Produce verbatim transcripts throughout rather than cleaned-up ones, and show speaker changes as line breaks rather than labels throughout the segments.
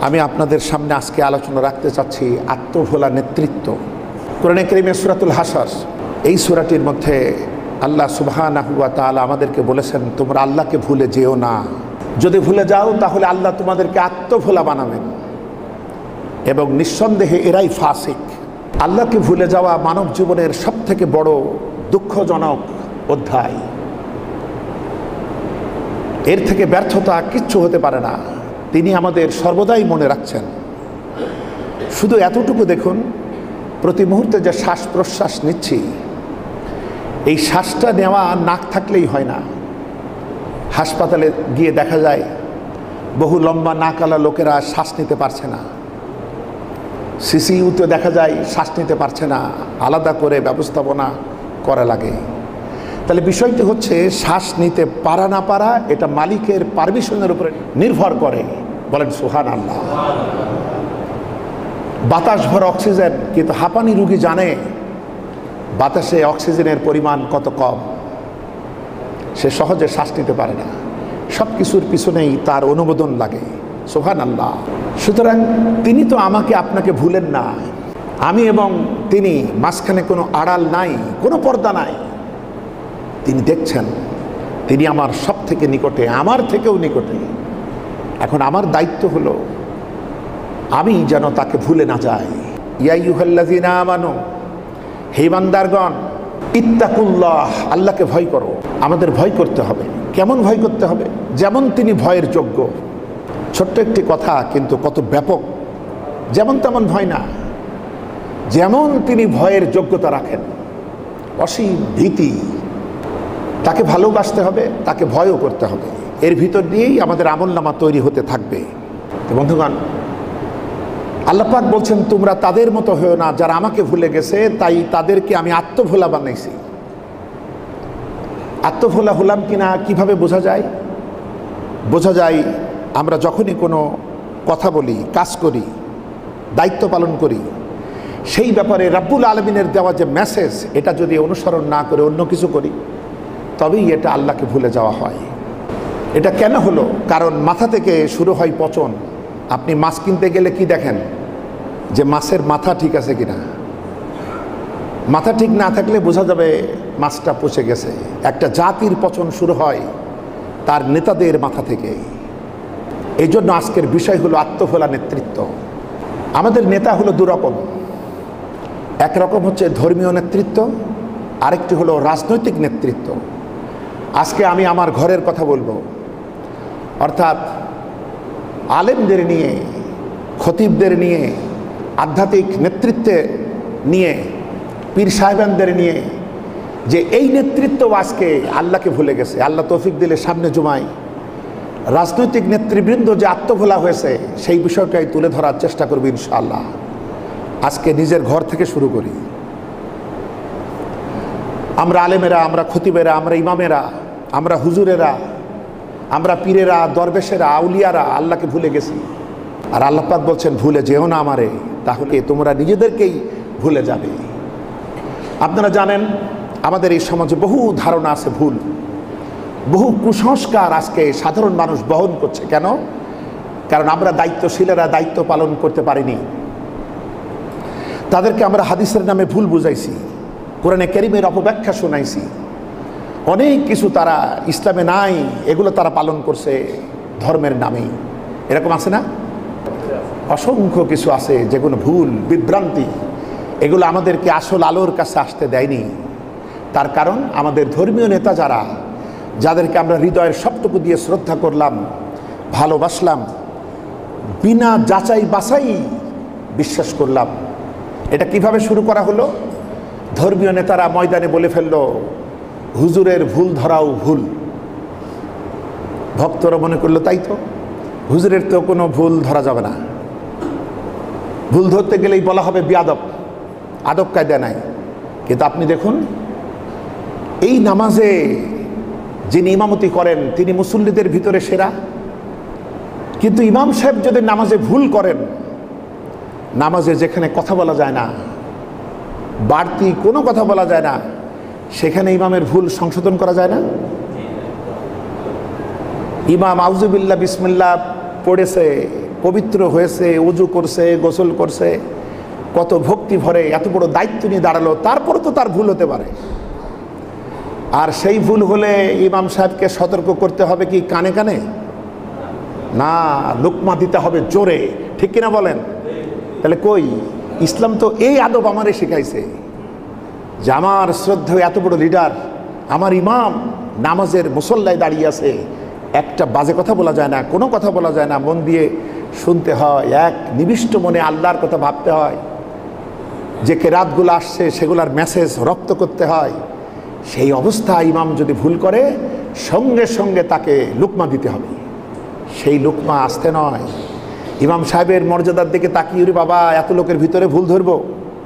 আমি আপনাদের সামনে আজকে আলোচনা রাখতে চাচ্ছি আত্মভোলা নেতৃত্ব। কোরআনে কারীমে সূরাতুল হাসর, এই সূরাটির মধ্যে আল্লাহ সুবহানাহু ওয়া তাআলা আমাদেরকে বলেছেন, তোমরা আল্লাহকে ভুলে যেও না। যদি ভুলে যাও তাহলে আল্লাহ তোমাদেরকে আত্মভোলা বানাবেন, এবং নিঃসন্দেহে এরাই ফাসিক। আল্লাহকে ভুলে যাওয়া মানব জীবনের সব থেকে বড় দুঃখজনক অধ্যায়। এর থেকে ব্যর্থতা কিচ্ছু হতে পারে না। তিনি আমাদের সর্বদাই মনে রাখছেন। শুধু এতটুকু দেখুন, প্রতি মুহূর্তে যে শ্বাস প্রশ্বাস নিচ্ছি, এই শ্বাসটা নেওয়া নাক থাকলেই হয় না। হাসপাতালে গিয়ে দেখা যায় বহু লম্বা নাকালা লোকেরা শ্বাস নিতে পারছে না। সিসিইউতে দেখা যায় শ্বাস নিতে পারছে না, আলাদা করে ব্যবস্থাপনা করা লাগে। তাহলে বিষয়টি হচ্ছে, শ্বাস নিতে পারা না পারা এটা মালিকের পারমিশনের উপরে নির্ভর করে। বলেন সুবহানাল্লাহ। বাতাস ভরা অক্সিজেন, কিন্তু হাঁপানি রোগী জানে বাতাসে অক্সিজেনের পরিমাণ কত কম। সে সহজে শ্বাস নিতে পারে না। সব কিছুর পিছনেই তার অনুমোদন লাগে। সুবহানাল্লাহ। সুতরাং তিনি তো আমাকে আপনাকে ভুলেন না। আমি এবং তিনি মাঝখানে কোনো আড়াল নাই, কোনো পর্দা নাই। তিনি দেখছেন, তিনি আমার সব থেকে নিকটে, আমার থেকেও নিকটে। এখন আমার দায়িত্ব হলো আমি যেন তাকে ভুলে না যাই। ইয়া আইয়ুহাল্লাযীনা আমানু, হে ইমানদারগণ, ইত্তাকুল্লাহ, আল্লাহকে ভয় করো। আমাদের ভয় করতে হবে। কেমন ভয় করতে হবে? যেমন তিনি ভয়ের যোগ্য। ছোট্ট একটি কথা, কিন্তু কত ব্যাপক। যেমন তেমন ভয় না, যেমন তিনি ভয়ের যোগ্যতা রাখেন, অসীম ভীতি। তাকে ভালোবাসতে হবে, তাকে ভয়ও করতে হবে। এর ভিতর দিয়েই আমাদের আমলনামা তৈরি হতে থাকবে। বন্ধুগণ, আল্লাহ পাক বলছেন, তোমরা তাদের মতো হয়েও না যারা আমাকে ভুলে গেছে, তাই তাদেরকে আমি আত্মভোলা বানাইছি। আত্মভোলা হলাম কিনা কিভাবে বোঝা যায়? বোঝা যায় আমরা যখনই কোনো কথা বলি, কাজ করি, দায়িত্ব পালন করি, সেই ব্যাপারে রাব্বুল আলামিনের দেওয়া যে মেসেজ, এটা যদি অনুসরণ না করে অন্য কিছু করি, তবেই এটা আল্লাহকে ভুলে যাওয়া হয়। এটা কেন হলো? কারণ মাথা থেকে শুরু হয় পচন। আপনি মাছ কিনতে গেলে কি দেখেন? যে মাছের মাথা ঠিক আছে কিনা। মাথা ঠিক না থাকলে বোঝা যাবে মাছটা পচে গেছে। একটা জাতির পচন শুরু হয় তার নেতাদের মাথা থেকে। এই জন্য আজকের বিষয় হলো আত্মভোলা নেতৃত্ব। আমাদের নেতা হলো দুরকম। একরকম হচ্ছে ধর্মীয় নেতৃত্ব, আরেকটি হলো রাজনৈতিক নেতৃত্ব। আজকে আমি আমার ঘরের কথা বলবো, অর্থাৎ আলেমদের নিয়ে, খতিবদের নিয়ে, আধ্যাত্মিক নেতৃত্বে নিয়ে, পীর সাহেবানদের নিয়ে, যে এই নেতৃত্ব আজকে আল্লাহকে ভুলে গেছে। আল্লাহ তৌফিক দিলে সামনে জুমায় রাজনৈতিক নেতৃবৃন্দ যে আত্মভোলা হয়েছে, সেই বিষয়টাই তুলে ধরার চেষ্টা করব ইনশাআল্লাহ। আজকে নিজের ঘর থেকে শুরু করি। আমরা আলেমেরা, আমরা খতিবেরা, আমরা ইমামেরা, আমরা হুজুরেরা, আমরা পীরেরা, দরবেশেরা, আউলিয়ারা আল্লাহকে ভুলে গেছি। আর আল্লাহ পাক বলছেন, ভুলে যেও না আমারে, তাহলে তোমরা নিজেদেরকেই ভুলে যাবে। আপনারা জানেন, আমাদের এই সমাজে বহু ধারণা আছে ভুল, বহু কুসংস্কার আজকে সাধারণ মানুষ বহন করছে। কেন? কারণ আমরা দায়িত্বশীলেরা দায়িত্ব পালন করতে পারিনি। তাদেরকে আমরা হাদিসের নামে ভুল বুঝাইছি, কোরআনে কারীমের অপব্যাখ্যা শোনাইছি। অনেক কিছু তারা ইসলামে নাই, এগুলো তারা পালন করছে ধর্মের নামে। এরকম আছে না? অসংখ্য কিছু আছে যেগুলো ভুল, বিভ্রান্তি। এগুলো আমাদেরকে আসল আলোর কাছে আসতে দেয়নি। তার কারণ আমাদের ধর্মীয় নেতা যারা, যাদেরকে আমরা হৃদয়ের সবটুকু দিয়ে শ্রদ্ধা করলাম, ভালোবাসলাম, বিনা যাচাই বাছাই বিশ্বাস করলাম। এটা কিভাবে শুরু করা হলো? ধর্মীয় নেতারা ময়দানে বলে ফেলল, হুজুরের ভুল ধরাও ভুল। ভক্তরা মনে করলো, তাই তো, হুজুরের তো কোনো ভুল ধরা যাবে না। ভুল ধরতে গেলেই বলা হবে বিয়াদব, আদব কায়দা নাই। কিন্তু আপনি দেখুন, এই নামাজে যিনি ইমামতি করেন তিনি মুসল্লিদের ভিতরে সেরা। কিন্তু ইমাম সাহেব যদি নামাজে ভুল করেন, নামাজে যেখানে কথা বলা যায় না, বাড়তি কোনো কথা বলা যায় না, সেখানে ইমামের ভুল সংশোধন করা যায় না। ইমাম আউযুবিল্লাহ বিসমিল্লাহ পড়েছে, পবিত্র হয়েছে, উজু করছে, গোসল করছে, কত ভক্তি ভরে এত বড় দায়িত্ব নিয়ে দাঁড়ালো, তারপরে তো তার ভুল হতে পারে। আর সেই ভুল হলে ইমাম সাহেবকে সতর্ক করতে হবে কি কানে কানে না, লুকমা দিতে হবে জোরে, ঠিক কিনা বলেন? তাহলে কই ইসলাম তো এই আদব আমারে শিখাইছে যে আমার শ্রদ্ধেয় এত বড় লিডার, আমার ইমাম নামাজের মুসল্লায় দাঁড়িয়ে আছে, একটা বাজে কথা বলা যায় না, কোনো কথা বলা যায় না, মন দিয়ে শুনতে হয়, এক নিবিষ্ট মনে আল্লাহর কথা ভাবতে হয়, যে কেরাতগুলো আসছে সেগুলার মেসেজ রপ্ত করতে হয়। সেই অবস্থা ইমাম যদি ভুল করে সঙ্গে সঙ্গে তাকে লুকমা দিতে হবে। সেই লুকমা আসতে নয়, ইমাম সাহেবের মর্যাদার দিকে তাকিয়ে রে বাবা এত লোকের ভিতরে ভুল ধরবো,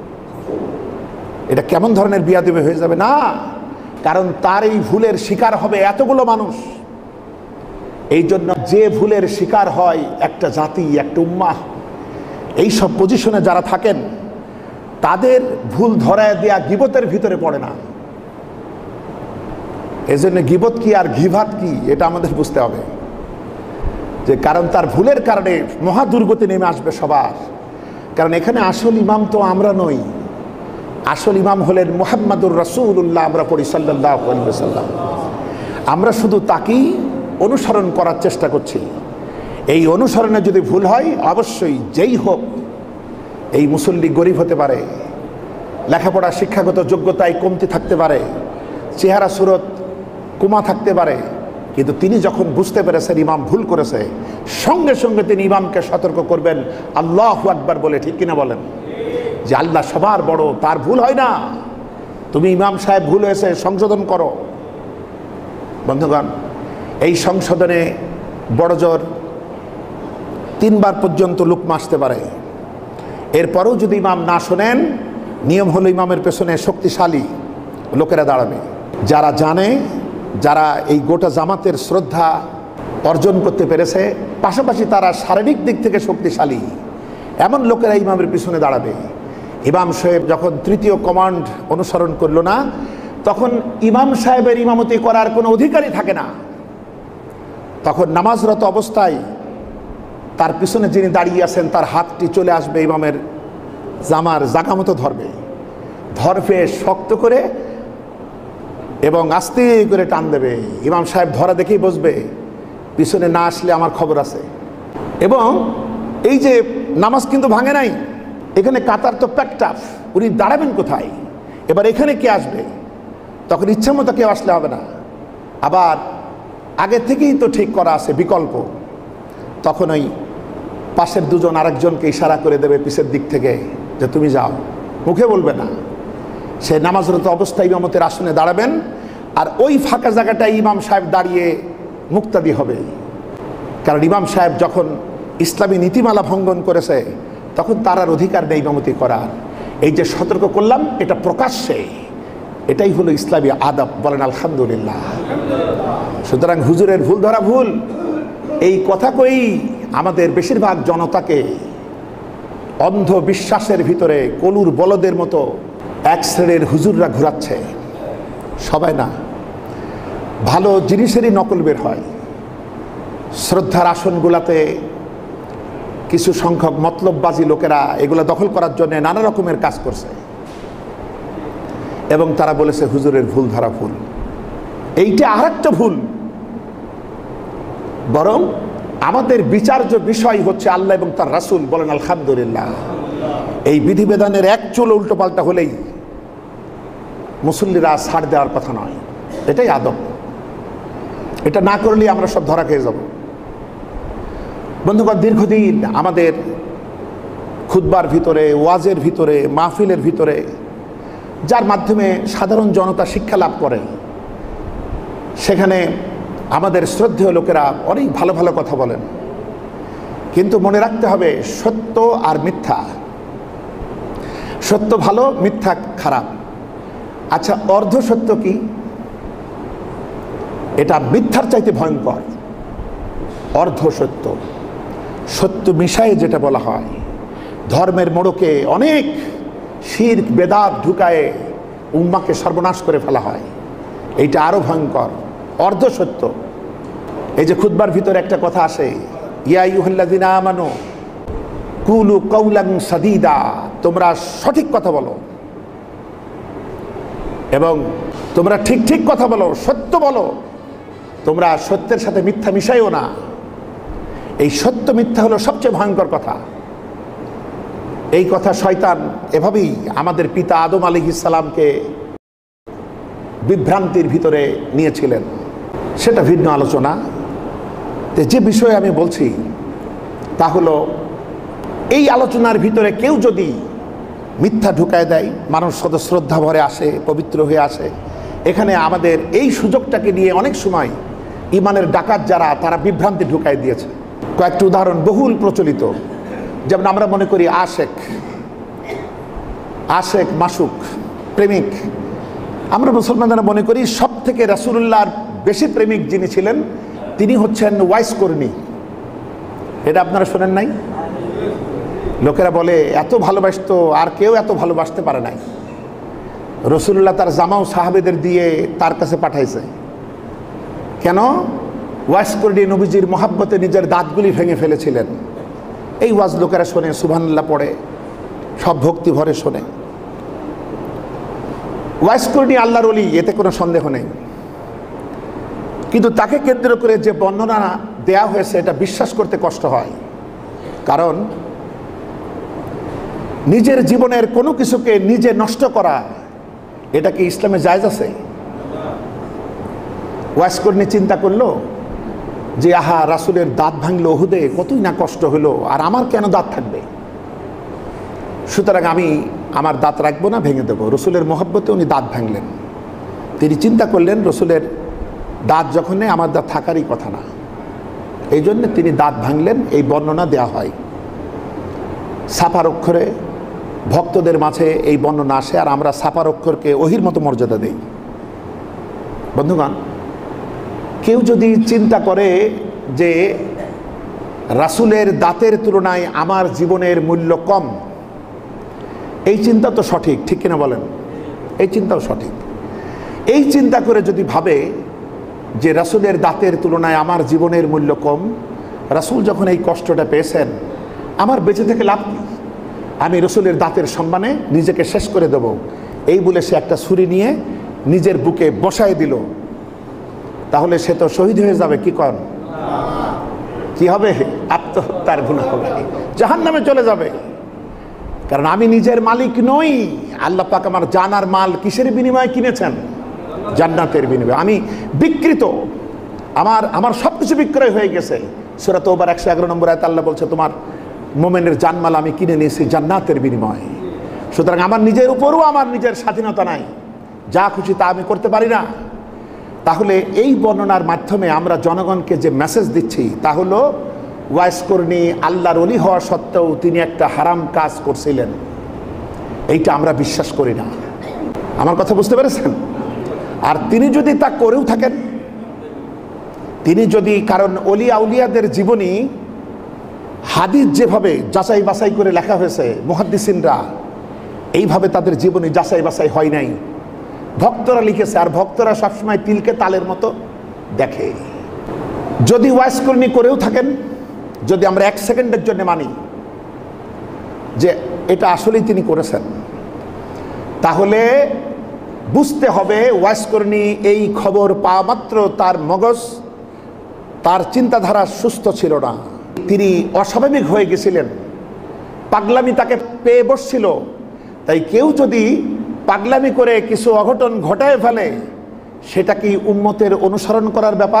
এটা কেমন ধরনের বিয়াদবি হয়ে যাবে না, কারণ তার এই ভুলের শিকার হবে এতগুলো মানুষ। এই জন্য যে ভুলের শিকার হয় একটা জাতি, একটা উম্মাহ, এই সব পজিশনে যারা থাকেন তাদের ভুল ধরায় দেয়া গিবতের ভিতরে পড়ে না। এই জন্য গিবত কি আর ঘিভাত কি এটা আমাদের বুঝতে হবে, যে কারণ তার ভুলের কারণে মহা দুর্গতি নেমে আসবে সবার। কারণ এখানে আসল ইমাম তো আমরা নই, আসল ইমাম হলেন মুহাম্মাদুর রাসূলুল্লাহ, আমরা পড়ি সাল্লাল্লাহু আলাইহি ওয়াসাল্লাম। আমরা শুধু তাকেই অনুসরণ করার চেষ্টা করছি। এই অনুসরণে যদি ভুল হয় অবশ্যই যেই হোক, এই মুসল্লি গরিব হতে পারে, লেখাপড়া শিক্ষাগত যোগ্যতায় কমতি থাকতে পারে, চেহারা সুরত কুমা থাকতে পারে, কিন্তু তিনি যখন বুঝতে পেরেছেন ইমাম ভুল করেছে সঙ্গে সঙ্গে তিনি ইমামকে সতর্ক করবেন আল্লাহু আকবার বলে, ঠিক কিনা বলেন? যে আল্লাহ সবার বড়, তার ভুল হয় না, তুমি ইমাম সাহেব ভুল হয়েছে সংশোধন করো। বন্ধুগণ, এই সংশোধনে বড়জোর তিনবার পর্যন্ত লুকমা আসতে পারে। এরপরেও যদি ইমাম না শোনেন, নিয়ম হলো ইমামের পেছনে শক্তিশালী লোকেরা দাঁড়াবে, যারা জানে, যারা এই গোটা জামাতের শ্রদ্ধা অর্জন করতে পেরেছে, পাশাপাশি তারা শারীরিক দিক থেকে শক্তিশালী, এমন লোকেরা ইমামের পিছনে দাঁড়াবে। ইমাম সাহেব যখন তৃতীয় কমান্ড অনুসরণ করলো না, তখন ইমাম সাহেবের ইমামতি করার কোনো অধিকারই থাকে না। তখন নামাজরত অবস্থায় তার পিছনে যিনি দাঁড়িয়ে আছেন তার হাতটি চলে আসবে ইমামের জামার জাগা মতো ধরবে, ধরবে শক্ত করে এবং আস্তে করে টান দেবে। ইমাম সাহেব ধরা দেখেই বসবে, পিছনে না আসলে আমার খবর আছে। এবং এই যে নামাজ কিন্তু ভাঙে নাই, এখানে কাতার তো প্যাকটাফ, উনি দাঁড়াবেন কোথায়? এবার এখানে কে আসবে? তখন ইচ্ছা মতো কেউ আসলে হবে না, আবার আগে থেকেই তো ঠিক করা আছে বিকল্প। তখন ওই পাশের দুজন আরেকজনকে ইশারা করে দেবে পিছের দিক থেকে যে তুমি যাও, মুখে বলবে না। সে নামাজরত অবস্থায় ইমামতের আসনে দাঁড়াবেন, আর ওই ফাঁকা জায়গাটায় ইমাম সাহেব দাঁড়িয়ে মুক্তাদি হবে। কারণ ইমাম সাহেব যখন ইসলামী নীতিমালা ভঙ্গন করেছে তখন তার আর অধিকার নেই ইমামতি করার। এই যে সতর্ক করলাম এটা প্রকাশ্যে, এটাই হলো ইসলামী আদব, বলেন আলহামদুলিল্লাহ। সুতরাং হুজুরের ভুল ধরা ভুল, এই কথা কই আমাদের বেশিরভাগ জনতাকে অন্ধ বিশ্বাসের ভিতরে কলুর বলদের মতো এক শ্রেণীর হুজুররা ঘুরাচ্ছে। সবাই না, ভালো জিনিসেরই নকল বের হয়। শ্রদ্ধার আসনগুলাতে কিছু সংখ্যক মতলববাজি লোকেরা এগুলা দখল করার জন্য নানা রকমের কাজ করছে, এবং তারা বলেছে হুজুরের ভুল ধরা ভুল। এইটা আর একটা ভুল। বরং আমাদের বিচার্য বিষয় হচ্ছে আল্লাহ এবং তার রাসূল, বলেন আলহামদুলিল্লাহ। এই বিধিবিধানের এক চুল উল্টো পাল্টা হলেই মুসল্লিরা ছাড় দেওয়ার কথা নয়, এটাই আদব। এটা না করলেই আমরা সব ধরা খেয়ে যাব। বন্ধুগণ, দীর্ঘদিন আমাদের খুতবার ভিতরে, ওয়াজের ভিতরে, মাহফিলের ভিতরে, যার মাধ্যমে সাধারণ জনতা শিক্ষা লাভ করে, সেখানে আমাদের শ্রদ্ধেয় লোকেরা অনেক ভালো ভালো কথা বলেন। কিন্তু মনে রাখতে হবে সত্য আর মিথ্যা, সত্য ভালো, মিথ্যা খারাপ। আচ্ছা, অর্ধ সত্য কি? এটা মিথ্যার চাইতে ভয়ঙ্কর। অর্ধ সত্য, সত্য মিশায়ে যেটা বলা হয়, ধর্মের মোড়কে অনেক শিরক বেদাত ঢুকায়ে উম্মাকে সর্বনাশ করে ফেলা হয়, এইটা আরো ভয়ঙ্কর। অর্ধ সত্য। এই যে খুতবার ভিতরে একটা কথা আসে, ইয়া আইয়ুহাল্লাযিনা আমানু কুলু কাওলান সাদীদা, তোমরা সঠিক কথা বলো এবং তোমরা ঠিক ঠিক কথা বলো, সত্য বলো, তোমরা সত্যের সাথে মিথ্যা মিশাইও না। এই সত্য মিথ্যা হলো সবচেয়ে ভয়ঙ্কর কথা। এই কথা শয়তান এভাবেই আমাদের পিতা আদম আলাইহিস সালামকে বিভ্রান্তির ভিতরে নিয়েছিলেন। সেটা ভিন্ন আলোচনা। যে বিষয়ে আমি বলছি তা হলো, এই আলোচনার ভিতরে কেউ যদি মিথ্যা ঢুকায় দেয়, মানুষ শত শ্রদ্ধা ভরে আসে, পবিত্র হয়ে আসে, এখানে আমাদের এই সুযোগটাকে নিয়ে অনেক সময় ইমানের ডাকাত যারা, তারা বিভ্রান্তি ঢুকায় দিয়েছে। কয়েকটি উদাহরণ বহুল প্রচলিত, যেমন আমরা মনে করি আশেক আশেক মাসুক, প্রেমিক। আমরা মুসলমানরা মনে করি সব থেকে রাসূলুল্লাহর বেশি প্রেমিক যিনি ছিলেন তিনি হচ্ছেন ওয়াইস কর্ণী। এটা আপনারা শোনেন নাই? লোকেরা বলে এত ভালোবাসতো আর কেউ এত ভালোবাসতে পারে নাই। রাসূলুল্লাহ তার জামাও সাহাবেদের দিয়ে তার কাছে পাঠাইছে। কেন? ওয়াইস কর্ণী নবীজির মহাব্বতে নিজের দাঁতগুলি ভেঙে ফেলেছিলেন। এই ওয়াজ লোকেরা শোনে, সুবহানাল্লাহ পড়ে, সব ভক্তি ভরে শোনে। ওয়াইস কর্ণী আল্লাহর ওলি, এতে কোনো সন্দেহ নেই। কিন্তু তাকে কেন্দ্র করে যে বর্ণনা দেয়া হয়েছে এটা বিশ্বাস করতে কষ্ট হয়। কারণ নিজের জীবনের কোনো কিছুকে নিজে নষ্ট করা, এটা কি ইসলামে জায়েজ আছে? ওয়াইস কর্ণী চিন্তা করলো যে আহা, রাসূলের দাঁত ভাঙলো উহুদে, কতই না কষ্ট হলো, আর আমার কেন দাঁত থাকবে, সুতরাং আমি আমার দাঁত রাখবো না, ভেঙে দেবো। রসুলের মহব্বতে উনি দাঁত ভাঙলেন। তিনি চিন্তা করলেন রসুলের দাঁত যখন নেই, আমার দাঁত থাকারই কথা না, এই জন্য তিনি দাঁত ভাঙলেন। এই বর্ণনা দেওয়া হয় ছাপার অক্ষরে, ভক্তদের মাঝে এই বর্ণনা আসে, আর আমরা ছাপার অক্ষরকে ওহির মতো মর্যাদা দেই। বন্ধুগণ, কেউ যদি চিন্তা করে যে রাসূলের দাঁতের তুলনায় আমার জীবনের মূল্য কম, এই চিন্তা তো সঠিক, ঠিক কিনা বলেন? এই চিন্তাও সঠিক। এই চিন্তা করে যদি ভাবে যে রাসূলের দাঁতের তুলনায় আমার জীবনের মূল্য কম, রাসূল যখন এই কষ্টটা পেয়েছেন, আমার বেঁচে থেকে লাভ কি, আমি রাসূলের দাঁতের সম্মানে নিজেকে শেষ করে দেব, এই বলে সে একটা ছুরি নিয়ে নিজের বুকে বসায় দিল, তাহলে সে তো শহীদ হয়ে যাবে। কি কর কি হবে? আত্মহত্যার গুনাহ হবে, জাহান্নামে চলে যাবে। কারণ আমি নিজের মালিক নই। আল্লাহ পাক আমার জান আর মাল কিসের বিনিময়ে কিনেছেন? জান্নাতের বিনিময়ে। আমি বিকৃত, আমার আমার সব কিছু বিক্রয় হয়ে গেছে। সূরা তাওবার একশো এগারো নম্বর আয়াতে আল্লাহ বলছে, তোমার মোমেনের জানমাল আমি কিনে নিয়েছি জান্নাতের বিনিময়ে। সুতরাং আমার নিজের উপরও আমার নিজের স্বাধীনতা নাই, যা খুশি তা আমি করতে পারি না। তাহলে এই বর্ণনার মাধ্যমে আমরা জনগণকে যে মেসেজ দিচ্ছি তা হলো, ওয়াইস কর্ণী আল্লাহর ওলি হওয়া সত্ত্বেও তিনি একটা হারাম কাজ করছিলেন, এইটা আমরা বিশ্বাস করি না। আমার কথা বুঝতে পেরেছেন? আর তিনি যদি তা করেও থাকেন, তিনি যদি, কারণ ওলি আউলিয়াদের জীবনী হাদিস যেভাবে যাচাই বাছাই করে লেখা হয়েছে, মুহাদ্দিসিনরা এইভাবে তাদের জীবনী যাচাই বাছাই হয় নাই, ভক্তরা লিখেছে। আর ভক্তরা সবসময় তিলকে তালের মতো দেখে। যদি ওয়াইস কর্ণী করেও থাকেন, যদি আমরা এক সেকেন্ডের জন্য মানি যে এটা আসলেই তিনি করেছেন, তাহলে বুঝতে হবে ওয়াইস কর্ণী এই খবর পাওয়া মাত্র তার মগজ, তার চিন্তাধারা সুস্থ ছিল না, তিনি অস্বাভাবিক হয়ে গেছিলেন, পাগলামি তাকে পেয়ে বসছিল। তাই কেউ যদি পাগলামি করে কিছু অঘটন ঘটায় ফেলে, সেটা কি উম্মতের অনুসরণ করার ব্যাপার?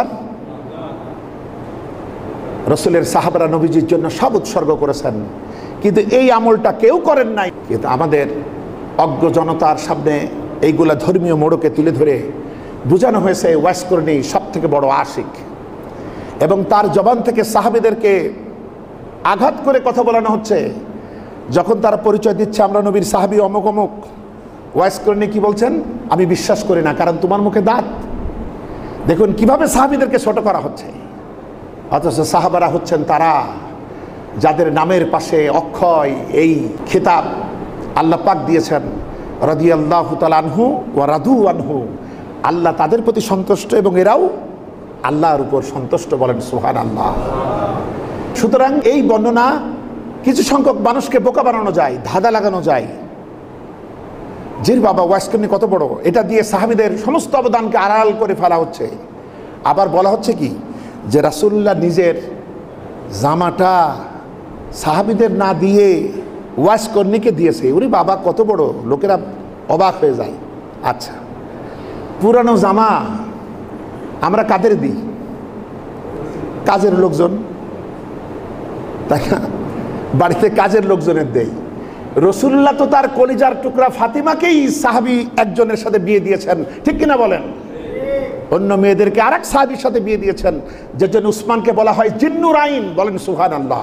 রাসূলের সাহাবারা নবীজির জন্য সব উৎসর্গ করেছেন, কিন্তু এই আমলটা কেউ করেন নাই। কিন্তু আমাদের অজ্ঞ জনতার সামনে এইগুলা ধর্মীয় মোড়কে তুলে ধরে বোঝানো হয়েছে ওয়াইস কর্ণী সব থেকে বড় আশিক, এবং তার জবান থেকে সাহাবীদেরকে আঘাত করে কথা বলানো হচ্ছে। যখন তারা পরিচয় দিচ্ছে আমরা নবীর সাহাবী অমুক অমুক, ওয়াইস কর্ণী কি বলছেন? আমি বিশ্বাস করি না, কারণ তোমার মুখে দাঁত। দেখুন কিভাবে সাহাবীদেরকে ছোট করা হচ্ছে, অথচ সাহাবারা হচ্ছেন তারা যাদের নামের পাশে অক্ষয় এই খেতাব আল্লাহ পাক দিয়েছেন, রাদিয়াল্লাহু তাআলা আনহু ওয়া রাদু আনহু। আল্লাহ তাদের প্রতি সন্তুষ্ট এবং এরাও আল্লাহর উপর সন্তুষ্ট, বলেন সুবহানাল্লাহ। সুতরাং এই বর্ণনা কিছু সংখ্যক মানুষকে বোকা বানানো যায়, ধাঁধা লাগানো যায়। যে বাবা ওয়াইসকর্ণী কত বড়, এটা দিয়ে সাহাবীদের সমস্ত অবদানকে আড়াল করে ফেলা হচ্ছে। আবার বলা হচ্ছে কি যে রাসূলুল্লাহ নিজের জামাটা সাহাবীদের না দিয়ে ওয়াইসকর্ণীকে দিয়েছে। ওরে বাবা কত বড়, লোকেরা অবাক হয়ে যায়। আচ্ছা, পুরানো জামা আমরা কাদের দিই? কাজের লোকজন, তাই না? বাড়িতে কাজের লোকজনের দেই। রাসূলুল্লাহ তো তার কলিজার টুকরা ফাতিমাকেই সাহাবী একজনের সাথে বিয়ে দিয়েছেন, ঠিক কিনা বলেন? অন্য মেয়েদেরকে আরেক সাহাবীর সাথে বিয়ে দিয়েছেন, যে জন্য উসমানকে বলা হয় জিন্নুরাইন। বলেন সুবহানাল্লাহ।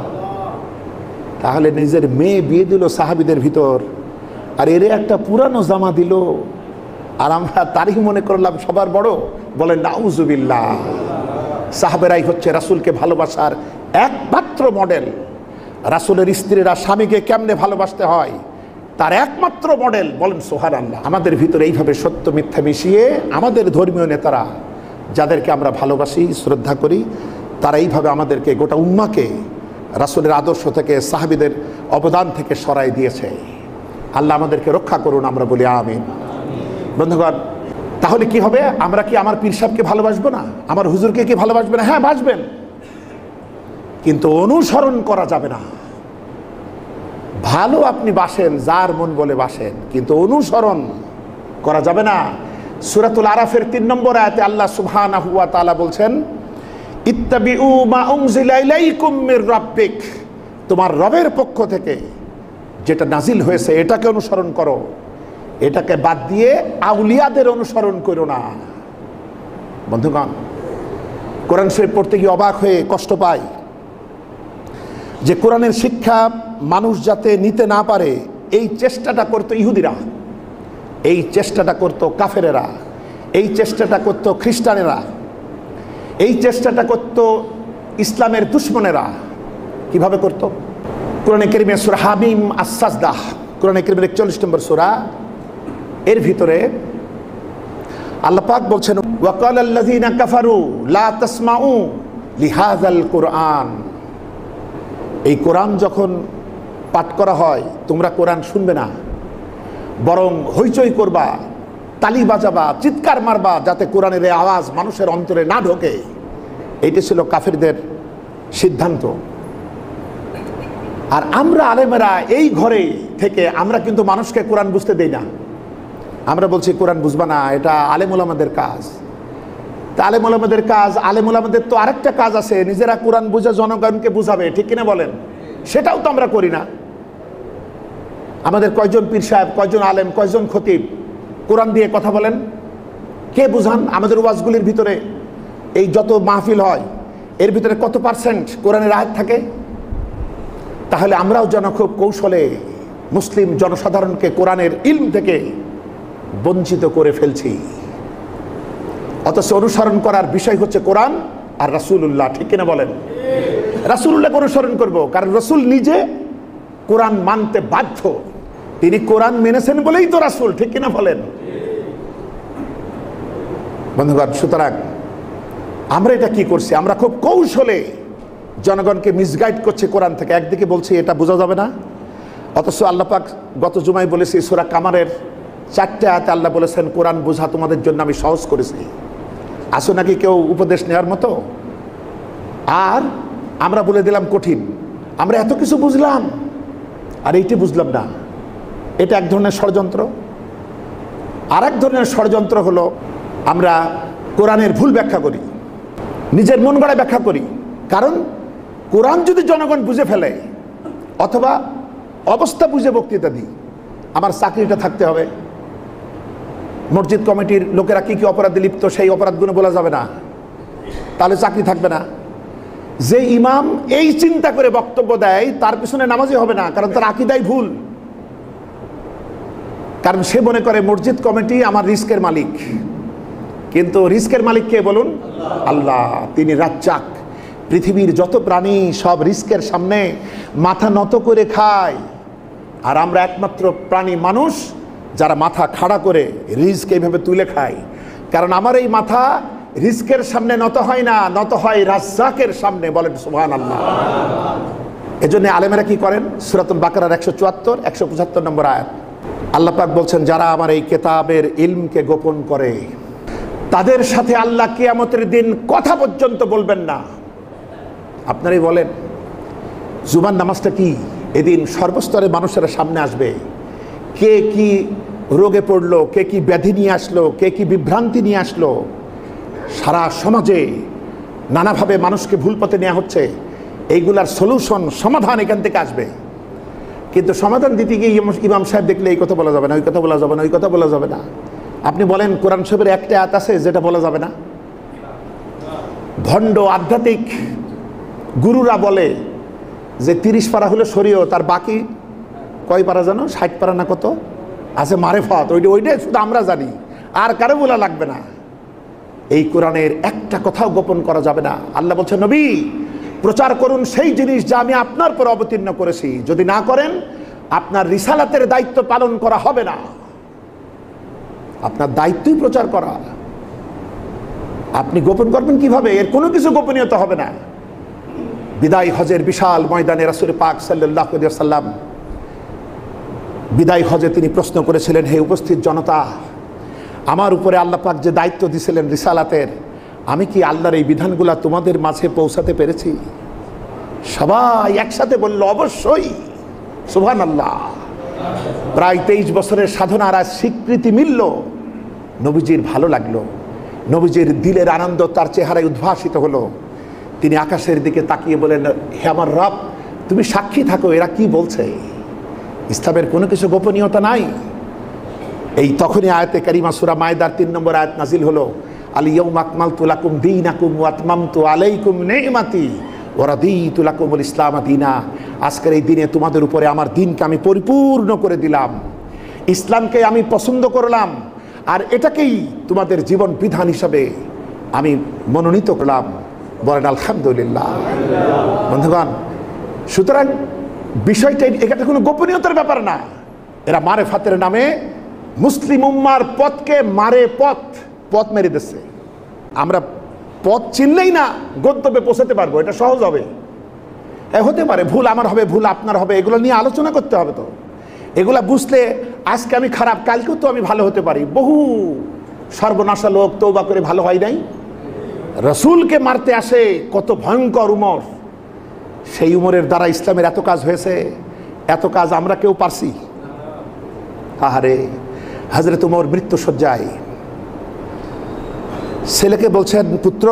তাহলে নিজের মেয়ে বিয়ে দিল সাহাবীদের ভিতর, আর এর একটা পুরানো জামা দিল, আর আমরা তারই মনে করলাম সবার বড়। বলেন নাউজুবিল্লাহ। সাহাবেরাই হচ্ছে রাসূলকে ভালোবাসার একমাত্র মডেল। রাসূলের স্ত্রীরা স্বামীকে কেমনে ভালোবাসতে হয় তার একমাত্র মডেল। বলেন সুবহানাল্লাহ। আমাদের ভিতরে এইভাবে সত্য মিথ্যা মিশিয়ে আমাদের ধর্মীয় নেতারা, যাদেরকে আমরা ভালোবাসি, শ্রদ্ধা করি, তারা এইভাবে আমাদেরকে, গোটা উম্মাহকে রাসূলের আদর্শ থেকে, সাহাবীদের অবদান থেকে সরাই দিয়েছে। আল্লাহ আমাদেরকে রক্ষা করুন, আমরা বলি আমিন। বন্ধুগণ, তাহলে কি হবে? আমরা কি আমার পীর সাহেবকে ভালোবাসবো না? আমার হুজুরকে কি ভালোবাসবে না? হ্যাঁ, বাসবেন, কিন্তু অনুসরণ করা যাবে না। ভালো আপনি বাসেন, যার মন বলে বাসেন, কিন্তু অনুসরণ করা যাবে না। সূরাতুল আরাফের তিন নম্বর আয়াতে আল্লাহ সুবহানাহু ওয়া তাআলা বলছেন, ইত্তাবিউ মা উনজিলা ইলাইকুম মির রাব্বিক, তোমার রবের পক্ষ থেকে যেটা নাজিল হয়েছে এটাকে অনুসরণ করো, এটাকে বাদ দিয়ে আউলিয়াদের অনুসরণ করো না। বন্ধুগণ, কোরআন শরীফ পড়তে গিয়ে অবাক হয়ে কষ্ট পাই যে কোরআনের শিক্ষা মানুষ যাতে নিতে না পারে এই চেষ্টাটা করতো ইহুদিরা, এই চেষ্টাটা করতো কাফেরেরা, এই চেষ্টাটা করতো খ্রিস্টানেরা, এই চেষ্টাটা করতো ইসলামের দুশমনেরা। কিভাবে করতো? কোরআনে কারীমে সূরা হামিম আস-সাজদাহ, কোরআনে কারীমের একচল্লিশ নম্বর সূরা, এর ভিতরে আল্লাহ পাক বলছেন, ওয়াকালাল্লাযীনা কাফারু লা তাসমাউ লিহাযাল কুরআন, এই কোরআন যখন পাঠ করা হয় তোমরা কোরআন শুনবে না, বরং হইচই করবা, তালি বাজাবা, চিৎকার মারবা, যাতে কোরআনের এই আওয়াজ মানুষের অন্তরে না ঢোকে। এইটা ছিল কাফেরদের সিদ্ধান্ত। আর আমরা আলেমেরা এই ঘরে থেকে আমরা কিন্তু মানুষকে কোরআন বুঝতে দেই না। আমরা বলছি কোরআন বুঝবা না, এটা আলেম ওলামাদের কাজ। তা আলেম ওলামাদের কাজ, আলেম ওলামাদের তো আরেকটা কাজ আছে, নিজেরা কোরআন বুঝে জনগণকে বুঝাবে, ঠিক কিনা বলেন? সেটাও তো আমরা করি না। আমাদের কয়জন পীর সাহেব, কয়জন আলেম, কয়জন খতিব কোরআন দিয়ে কথা বলেন? কে বুঝান? আমাদের ওয়াজগুলির ভিতরে এই যত মাহফিল হয় এর ভিতরে কত পার্সেন্ট কোরআনের আয়াত থাকে? তাহলে আমরাও যেন খুব কৌশলে মুসলিম জনসাধারণকে কোরআনের ইলম থেকে বঞ্চিত করে ফেলছি। অথচ অনুসরণ করার বিষয় হচ্ছে কোরআন আর রাসূলুল্লাহ, ঠিক কিনা বলেন? রাসূলুল্লাহকে অনুসরণ করব, কারণ রাসূল নিজে কোরআন মানতে বাধ্য। তিনি কোরআন মেনেছেন বলেই তো রাসূল, ঠিক কিনা বলেন? বন্ধুগণ, সুতরাং আমরা এটা কি করছি? আমরা খুব কৌশলে জনগণকে মিসগাইড করছে কোরআন থেকে। একদিকে বলছি এটা বোঝা যাবে না, অথচ আল্লাহ পাক গত জুমায় বলেছি সূরা কামারের চারটে আয়াতে আল্লাহ বলেছেন কোরআন বোঝা তোমাদের জন্য আমি সহজ করেছি। আসো নাকি কেউ উপদেশ নেওয়ার মতো? আর আমরা বলে দিলাম কঠিন। আমরা এত কিছু বুঝলাম আর এইটি বুঝলাম না। এটা এক ধরনের ষড়যন্ত্র। আর এক ধরনের ষড়যন্ত্র হলো আমরা কোরআনের ভুল ব্যাখ্যা করি, নিজের মন গড়া ব্যাখ্যা করি। কারণ কোরআন যদি জনগণ বুঝে ফেলে অথবা অবস্থা বুঝে বক্তৃতা দিই, আমার চাকরিটা থাকতে হবে, মসজিদ কমিটির লোকেরা কি কি অপরাধে লিপ্ত সেই অপরাধগুলো বলা যাবে না, তাহলে চাকরি থাকবে না। যে ইমাম এই চিন্তা করে বক্তব্য দেয় তার পিছনে নামাজই হবে না, কারণ তার আকীদাই ভুল। কারণ সে মনে করে মসজিদ কমিটি আমার রিস্কের মালিক, কিন্তু রিস্কের মালিক কে বলুন? আল্লাহ। তিনি রাজ্জাক। পৃথিবীর যত প্রাণী সব রিস্কের সামনে মাথা নত করে খায়, আর আমরা একমাত্র প্রাণী মানুষ যারা মাথা খাড়া করে রিস্ক এইভাবে তুলে খায়। কারণ আমার এই মাথা রিজকের সামনে নত হয় না, নত হয় রাজ্জাকের সামনে। বলেন সুবহানাল্লাহ। এজন্য আলেমেরা কি করেন? সূরাতুল বাকারার একশো চুয়াত্তর একশো পঁচাত্তর নম্বর আয়াত আল্লাহ পাক বলছেন, যারা আমার এই কেতাবের ইলমকে গোপন করে তাদের সাথে আল্লাহ কিয়ামতের দিন কথা পর্যন্ত বলবেন না। আপনারাই বলেন, জুবান নামাজটা কি? এদিন সর্বস্তরের মানুষেরা সামনে আসবে। কে কি রোগে পড়লো, কে কি ব্যাধি নিয়ে আসলো, কে কি বিভ্রান্তি নিয়ে আসলো, সারা সমাজে নানাভাবে মানুষকে ভুল পথে নেওয়া হচ্ছে। এইগুলার সলিউশন, সমাধান এখান থেকে আসবে। কিন্তু সমাধান দিতে গিয়ে ইমাম সাহেব দেখলে এই কথা বলা যাবে না, ওই কথা বলা যাবে না, ওই কথা বলা যাবে না। আপনি বলেন কোরআন শরীফের একটা আয়াত আছে যেটা বলা যাবে না? ভণ্ড আধ্যাত্মিক গুরুরা বলে যে তিরিশ পারা হলো শরীয়ত, তার বাকি কয় পারা জানো? ষাট পারা না কত আছে মারেফাত। ওইটা ওইটাই শুধু আমরা জানি, আর কারো বলা লাগবে না। এই কোরআনের একটা কথাও গোপন করা যাবে না। আল্লাহ বলছেন, নবী প্রচার করুন সেই জিনিস যা আমি আপনার পর অবতীর্ণ করেছি। যদি না করেন আপনার রিসালাতের দায়িত্ব পালন করা হবে না। আপনার দায়িত্বই প্রচার করা। আপনি গোপন করবেন কিভাবে? এর কোনো কিছু গোপনীয়তা হবে না। বিদায় হজের বিশাল ময়দানে রাসূল পাক সাল্লাল্লাহু আলাইহি ওয়াসাল্লাম বিদায় হজে তিনি প্রশ্ন করেছিলেন, হে উপস্থিত জনতা, আমার উপরে আল্লাহ পাক যে দায়িত্ব দিয়েছিলেন রিসালাতের, আমি কি আল্লাহর এই বিধানগুলা তোমাদের মাঝে পৌঁছাতে পেরেছি? সবাই একসাথে বলল, অবশ্যই। সুবহানাল্লাহ। প্রায় তেইশ বছরের সাধনার আজ স্বীকৃতি মিলল। নবীজির ভালো লাগলো, নবীজির দিলের আনন্দ তার চেহারায় উদ্ভাসিত হলো। তিনি আকাশের দিকে তাকিয়ে বলেন, হে আমার রব, তুমি সাক্ষী থাকো এরা কি বলছে। ইসলামের কোনো কিছু গোপনীয়তা নাই। এই তখনই আয়াতে কারিমা সূরা মায়দার তিন নম্বর আয়াত নাজিল হলো, আল ইয়াউমা আকমালতু লাকুম দীনাকুম ওয়া আতমামতু আলাইকুম নি'মাতি ওয়া রাদিতু লাকুমুল ইসলাম দীনা। আজকের এই দিনে তোমাদের উপরে আমার দিনকে আমি পরিপূর্ণ করে দিলাম, ইসলামকে আমি পছন্দ করলাম, আর এটাকেই তোমাদের জীবন বিধান হিসাবে আমি মনোনীত করলাম। বলেন আলহামদুলিল্লাহ। বন্ধুগণ, সুতরাং বিষয়টা এটা কোনো গোপনীয়তার ব্যাপার না। এরা মারেফাতের নামে মুসলিম উম্মার পথকে মারে পথ পথ মেরে দিচ্ছে। আমরা পথ চিনলেই না গন্তব্যে পৌঁছাতে পারবো, এটা সহজ হবে। হতে পারে ভুল আমার হবে, ভুল আপনার হবে, এগুলো নিয়ে আলোচনা করতে হবে। তো এগুলা বুঝলে আজকে আমি খারাপ, কালকেও তো আমি ভালো হতে পারি। বহু সর্বনাশা লোক তওবা করে ভালো হয় নাই। রসুলকে মারতে আসে কত ভয়ঙ্কর উমর, সেই উমরের দ্বারা ইসলামের এত কাজ হয়েছে, এত কাজ আমরা কেউ পারছি? আহারে, হযরত উমর মৃত্যু শয্যায়, ছেলেকে বলছেন, পুত্র,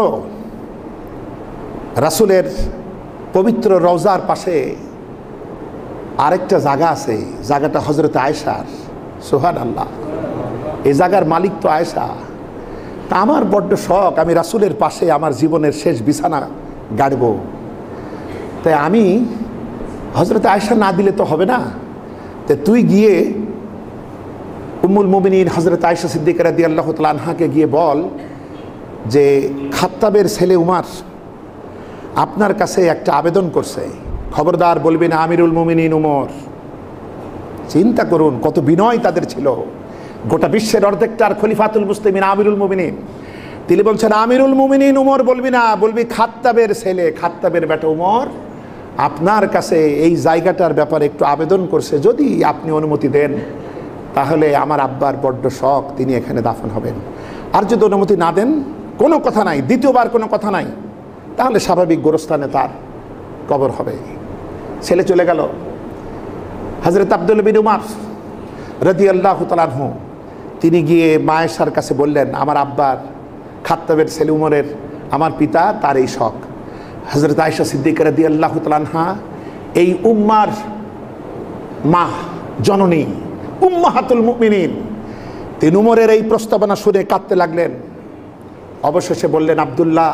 রাসূলের পবিত্র রওজার পাশে আরেকটা জায়গা আছে, জায়গাটা হযরত আয়েশার। সুবহানাল্লাহ। এই জায়গার মালিক তো আয়েশা। তা আমার বড্ড শখ, আমি রাসূলের পাশে আমার জীবনের শেষ বিছানা গাড়ব। তাই আমি হযরত আয়েশা না দিলে তো হবে না, তাই তুই গিয়ে উম্মুল মুমিনিন হযরত আয়েশা সিদ্দিকা রাদিয়াল্লাহু তাআলা আনহাকে গিয়ে বল যে খাত্তাবের ছেলে উমর আপনার কাছে একটা আবেদন করছে, খবরদার বলবি না আমিরুল মুমিনিন উমর। চিন্তা করুন কত বিনয় তাদের ছিল। গোটা বিশ্বের অর্ধেকটার খলিফাতুল মুসলিমিন আমিরুল মুমিনিন, তিনি বলছেন আমিরুল মুমিনিন উমর বলবি না, বলবি খাত্তাবের ছেলে, খাত্তাবের বেটা উমর আপনার কাছে এই জায়গাটার ব্যাপারে একটু আবেদন করছে, যদি আপনি অনুমতি দেন তাহলে আমার আব্বার বড্ড শখ, তিনি এখানে দাফন হবেন। আর যদি অনুমতি না দেন, কোনো কথা নাই, দ্বিতীয়বার কোনো কথা নাই, তাহলে স্বাভাবিক গোরস্থানে তার কবর হবে। ছেলে চলে গেল। হযরত আব্দুল্লাহ বিন উমর রাদিয়াল্লাহু তাআলা আনহু তিনি গিয়ে মা আয়েশার কাছে বললেন, আমার আব্বার খাত্তাবের ছেলে উমরের, আমার পিতা, তার এই শখ। হযরত আয়েশা সিদ্দিকা রাদিয়াল্লাহু তাআলা আনহা এই উম্মার মা, জননী, উম্মাহাতুল মুমিনিন, তিনি উমরের এই প্রস্তাবনা শুনে কাঁদতে লাগলেন। অবশেষে বললেন, আব্দুল্লাহ,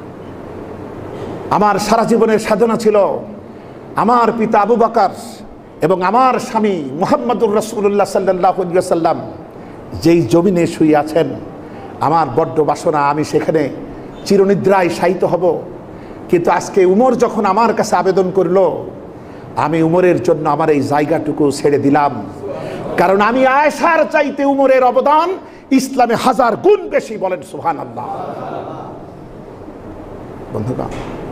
আমার সারা জীবনের সাধনা ছিল আমার পিতা আবু বকর এবং আমার স্বামী মুহাম্মদুর রাসূলুল্লাহ সাল্লাল্লাহু আলাইহি ওয়াসাল্লাম যেই জমিনে শুয়ে আছেন, আমার বড্ড বাসনা আমি সেখানে চিরনিদ্রায় শায়িত হব। কিন্তু আজকে উমর যখন আমার কাছে আবেদন করল, আমি উমরের জন্য আমার এই জায়গাটুকু ছেড়ে দিলাম, কারণ আমি আয়েশার চাইতে উমরের অবদান ইসলামে হাজার গুণ বেশি। বলেন সুবহানাল্লাহ। বন্ধুগণ,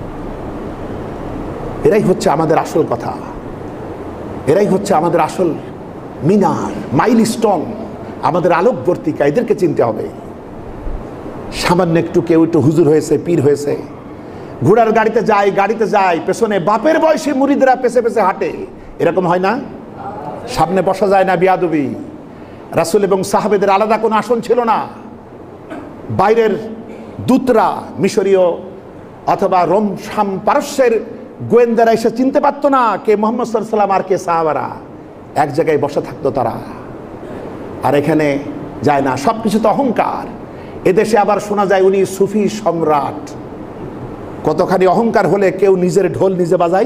এরাই হচ্ছে আমাদের আসল কথা, এরাই হচ্ছে আমাদের আসল মিনার, মাইলস্টোন, আমাদের আলোকবর্তিকা। এদেরকে চিনতে হবে। সামান্য একটু কেউ একটু হুজুর হয়েছে, পীর হয়েছে, ঘোড়ার গাড়িতে যায়, গাড়িতে যায়, পেছনে বাপের বয়সী মুরিদরা পেছে পেছে হাঁটে, এরকম হয় না? সামনে বসা যায় না, বিয়াদবি। রাসূল এবং সাহাবেদের আলাদা কোনো আসন ছিল না। বাইরের দূতরা, মিশরীয় অথবা রোম শাম পারস্যের গোয়েন্দারা এসে চিনতে পারতো না কে মুহাম্মদ সাল্লাল্লাহু আলাইহি ওয়াসাল্লাম আর কে সাহাবারা। এক জায়গায় বসে থাকতো তারা। আর এখানে যায় না, সব কিছু তো অহংকার। এদেশে আবার শোনা যায় উনি সুফি সম্রাট। কতখানি অহংকার হলে কেউ নিজের ঢোল নিজে বাজায়?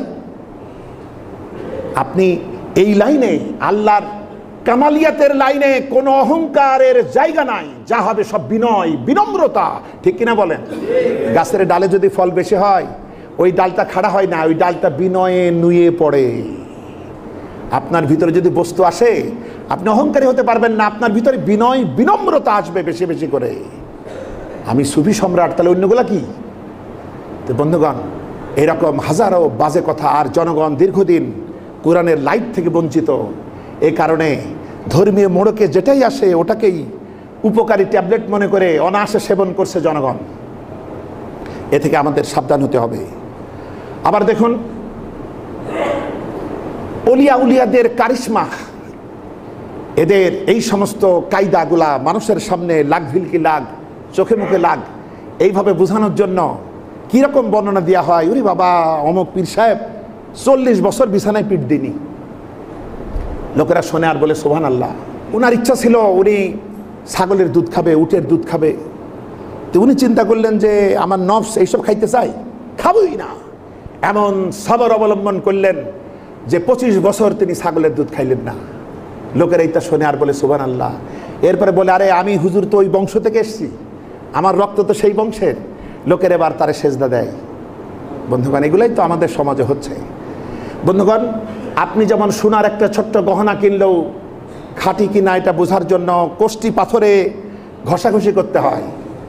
আপনি এই লাইনে, আল্লাহর কামালিয়াতের লাইনে কোনো অহংকারের জায়গা নাই। যা হবে সব বিনয়, বিনম্রতা। ঠিক কিনা বলেন? গাছের ডালে যদি ফল বেশি হয়, ওই ডালটা খাড়া হয় না, ওই ডালটা বিনয়ে নুয়ে পড়ে। আপনার ভিতরে যদি বস্তু আসে, আপনি অহংকারী হতে পারবেন না। আপনার ভিতরে বিনয়, বিনম্রতা আসবে বেশি বেশি করে। আমি সুফি সম্রাট, তাহলে অন্যগুলা কি? তো বন্ধুগণ, এরকম হাজারো বাজে কথা। আর জনগণ দীর্ঘদিন কোরআনের লাইট থেকে বঞ্চিত। এ কারণে ধর্মীয় মোড়কে যেটাই আসে ওটাকেই উপকারী ট্যাবলেট মনে করে অনায়াসে সেবন করছে জনগণ। এ থেকে আমাদের সাবধান হতে হবে। আবার দেখুন, অলিয়া উলিয়াদের কারিশমা, এদের এই সমস্ত কায়দাগুলা মানুষের সামনে লাগ ভিলকি লাগ, চোখে মুখে লাগ, এইভাবে বোঝানোর জন্য কীরকম বর্ণনা দেওয়া হয়। উরি বাবা, অমুক পীর সাহেব চল্লিশ বছর বিছানায় পিঠ দিনি। লোকেরা শোনে আর বলে সুবহানাল্লাহ। উনার ইচ্ছা ছিল উনি ছাগলের দুধ খাবে, উটের দুধ খাবে। তো উনি চিন্তা করলেন যে আমার নফস এইসব খাইতে চাই, খাবই না। এমন সবর অবলম্বন করলেন যে পঁচিশ বছর তিনি ছাগলের দুধ খাইলেন না। লোকেরা এইটা শোনে আর বলে সুবহানাল্লাহ। এরপরে বলে, আরে আমি হুজুর তো ওই বংশ থেকে এসছি, আমার রক্ত তো সেই বংশের। লোকের এবার তারে সেজদা দেয়। বন্ধুগণ, এগুলাই তো আমাদের সমাজে হচ্ছে। বন্ধুগণ, আপনি যেমন সোনার একটা ছোট্ট গহনা কিনলেও খাঁটি কিনা এটা বোঝার জন্য কোষ্টি পাথরে ঘষাঘষি করতে হয়।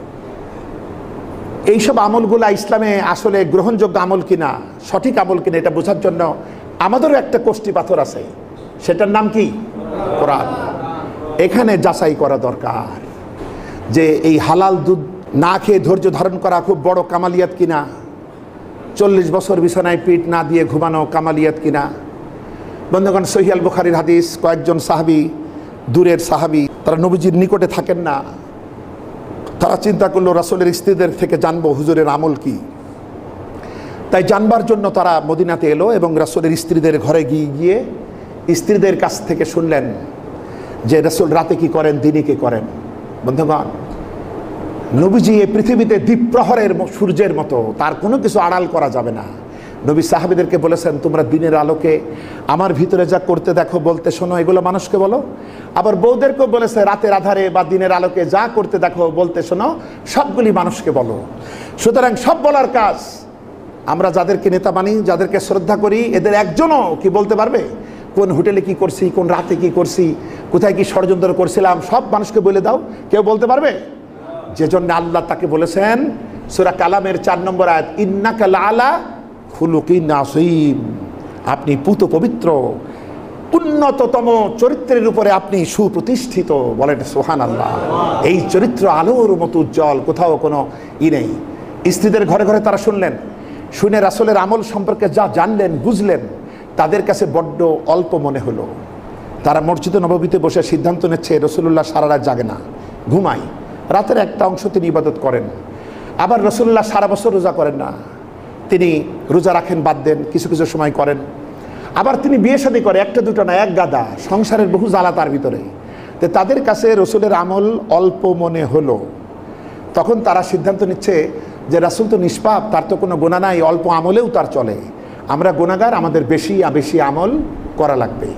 এইসব আমলগুলা ইসলামে আসলে গ্রহণযোগ্য আমল কিনা, সঠিক আমল কিনা, এটা বোঝার জন্য আমাদেরও একটা কোষ্টি পাথর আছে। সেটার নাম কি? কোরআন। এখানে যাচাই করা দরকার যে এই হালাল দুধ না খেয়ে ধৈর্য ধারণ করা খুব বড় কামালিয়াত কিনা, চল্লিশ বছর বিছানায় পিঠ না দিয়ে ঘুমানো কামালিয়াত কিনা। বন্ধুগণ, সহিহ আল বুখারীর হাদিস, কয়েকজন সাহাবী, দূরের সাহাবী, তারা নবীজির নিকটে থাকেন না। তারা চিন্তা করলো রাসূলের স্ত্রীদের থেকে জানবো হুজুরের আমল কি। তাই জানবার জন্য তারা মদিনাতে এলো এবং রাসূলের স্ত্রীদের ঘরে গিয়ে গিয়ে স্ত্রীদের কাছ থেকে শুনলেন যে রাসূল রাতে কি করেন, দিনে কি করেন। বন্ধুগণ, নবীজি এই পৃথিবীতে দ্বীপ্রহরের সূর্যের মতো, তার কোনো কিছু আড়াল করা যাবে না। নবী সাহাবীদেরকে বলেছেন, তোমরা দিনের আলোকে আমার ভিতরে যা করতে দেখো, বলতে শোনো, এগুলো মানুষকে বলো। আবার বউদেরকেও বলেছে, রাতের আধারে বা দিনের আলোকে যা করতে দেখো, বলতে শোনো, সবগুলি মানুষকে বলো। সুতরাং সব বলার কাজ। আমরা যাদেরকে নেতা মানি, যাদেরকে শ্রদ্ধা করি, এদের একজনও কি বলতে পারবে কোন হোটেলে কি করছি, কোন রাতে কি করছি, কোথায় কি ষড়যন্ত্র করছিলাম, সব মানুষকে বলে দাও? কেউ বলতে পারবে? যে জন্য আল্লাহ তাকে বলেছেন সূরা কালামের চার নম্বর আয়াত, ইন্নাকা লাআলা খুলুকিন আযীম, আপনি পুত পবিত্র উন্নততম চরিত্রের উপরে আপনি সুপ্রতিষ্ঠিত। বলেন সুবহানাল্লাহ। এই চরিত্র আলোর মতো উজ্জ্বল, কোথাও কোনো ই নেই। স্ত্রীদের ঘরে ঘরে তারা শুনলেন, শুনে রাসূলের আমল সম্পর্কে যা জানলেন, বুঝলেন, তাদের কাছে বড্ড অল্প মনে হলো। তারা মসজিদে নববীতে বসে সিদ্ধান্ত নিচ্ছে রাসূলুল্লাহ সারা রাত জাগে না, ঘুমায়, রাতের একটা অংশ তিনি ইবাদত করেন। আবার রাসূলুল্লাহ সারা বছর রোজা করেন না, তিনি রোজা রাখেন, বাদ দেন, কিছু কিছু সময় করেন। আবার তিনি বিয়ে শাদী করে, একটা দুটো না, এক গাদা, সংসারের বহু জ্বালা তার ভিতরে। তো তাদের কাছে রাসূলের আমল অল্প মনে হলো। তখন তারা সিদ্ধান্ত নিচ্ছে যে রাসূল তো নিষ্পাপ, তার তো কোনো গুনাহ নাই, অল্প আমলেও তার চলে। আমরা গুনাহগার, আমাদের বেশি বেশি আমল করা লাগবে।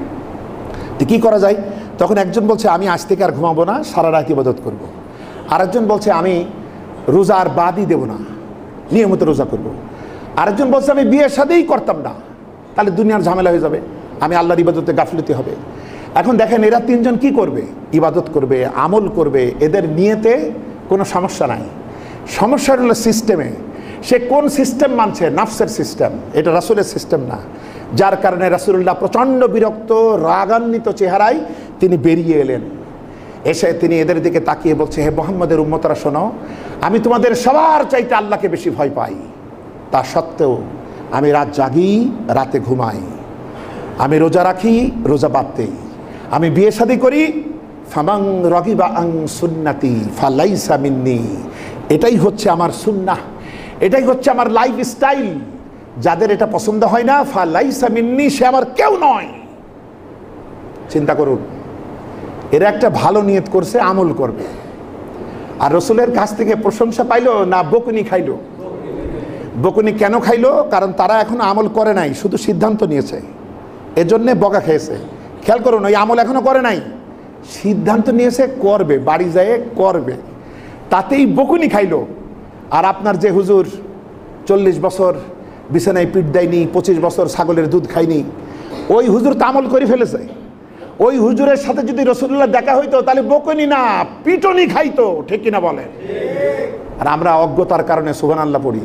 তো কী করা যায়? তখন একজন বলছে, আমি আজ থেকে আর ঘুমাবো না, সারা রাত ইবাদত করবো। আরেকজন বলছে, আমি রোজা আর বাদই দেবো না, নিয়মিত রোজা করবো। আরেকজন বলছে, আমি বিয়ে শাদীই করতাম না, তাহলে দুনিয়ার ঝামেলা হয়ে যাবে, আমি আল্লাহর ইবাদতে গাফলতি হবে। এখন দেখেন এরা তিনজন কি করবে? ইবাদত করবে, আমল করবে, এদের নিয়েতে কোনো সমস্যা নাই। সমস্যা হলো সিস্টেমে। সে কোন সিস্টেম মানছে? নাফসের সিস্টেম, এটা রাসূলের সিস্টেম না। যার কারণে রাসূলুল্লাহ প্রচণ্ড বিরক্ত, রাগান্বিত চেহারায় তিনি বেরিয়ে এলেন। এসে তিনি এদের দিকে তাকিয়ে বলছে, হে মুহাম্মদের উম্মতরা শোনো, আমি তোমাদের সবার চাইতে আল্লাহকে বেশি ভয় পাই। তা সত্ত্বেও আমি রাত জাগি, রাতে ঘুমাই, আমি রোজা রাখি, রোজা বাদ দেই, আমি বিয়ে শাদী করি। ফামাং রগিবা আং সুন্নাতি ফালাইসা মিন্নি, এটাই হচ্ছে আমার সুন্নাহ, এটাই হচ্ছে আমার লাইফ স্টাইল। যাদের এটা পছন্দ হয় না, ফালাইসা মিন্নি, সে আমার কেউ নয়। চিন্তা করুন, এরা একটা ভালো নিয়ত করছে, আমল করবে, আর রসুলের কাছ থেকে প্রশংসা পাইলো না বকুনি খাইলো? বকুনি কেন খাইলো? কারণ তারা এখনো আমল করে নাই, শুধু সিদ্ধান্ত নিয়েছে, এজন্যে বকা খেয়েছে। খেয়াল করুন, ওই আমল এখনো করে নাই, সিদ্ধান্ত নিয়েছে করবে, বাড়ি যায় করবে, তাতেই বকুনি খাইলো। আর আপনার যে হুজুর চল্লিশ বছর বিছানায় পিঠ দেয়নি, পঁচিশ বছর ছাগলের দুধ খায়নি, ওই হুজুর তো আমল করে ফেলেছে। ওই হুজুরের সাথে যদি রাসূলুল্লাহ দেখা হইতো তাহলে বকুনি না পিটনি খাইতো, ঠিক কিনা বলেন? আর আমরা অজ্ঞতার কারণে সুবহানাল্লাহ পড়ি।